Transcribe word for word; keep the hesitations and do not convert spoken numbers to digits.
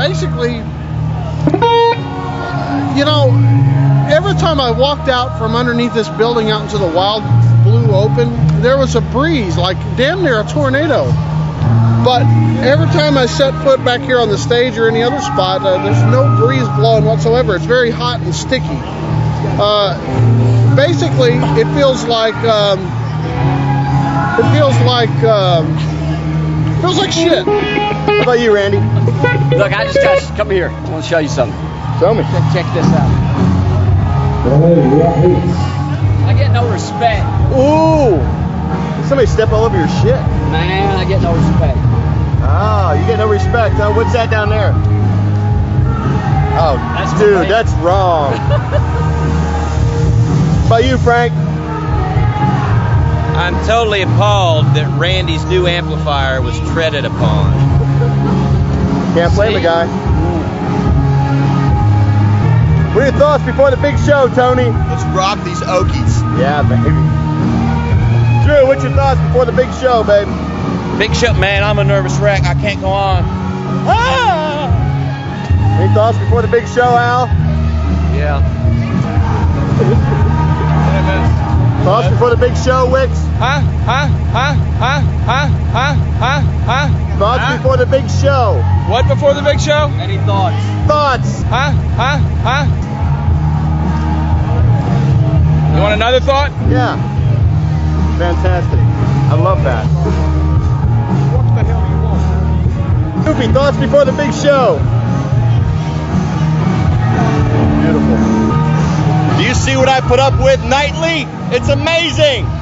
basically, you know, every time I walked out from underneath this building out into the wild blue open, there was a breeze, like damn near a tornado. But every time I set foot back here on the stage or any other spot, uh, there's no breeze blowing whatsoever. It's very hot and sticky. Uh, basically, it feels like um, it feels like um, feels like shit. How about you, Randy? Look, I just got come here. I want to show you something. Show me. Check, check this out. I get no respect. Ooh! Did somebody step all over your shit? Man, I get no respect. Oh, you get no respect, huh? What's that down there? Oh, That's dude, great. that's wrong. How about you, Frank? I'm totally appalled that Randy's new amplifier was treaded upon. Can't blame the guy. What are your thoughts before the big show, Tony? Let's rock these Okies. Yeah, baby. Drew, what's your thoughts before the big show, baby? Big show, man, I'm a nervous wreck. I can't go on. Ah! Any thoughts before the big show, Al? Yeah. Thoughts before the big show, Wicks? Huh? Huh? Huh? Huh? Huh? Huh? Huh? Huh? Thoughts Huh? before the big show? What before the big show? Any thoughts? Thoughts? Huh? Huh? Huh? You want another thought? Yeah. Fantastic. I love that. What the hell do you want? Goofy, thoughts before the big show? Beautiful. Do you see what I put up with nightly? It's amazing.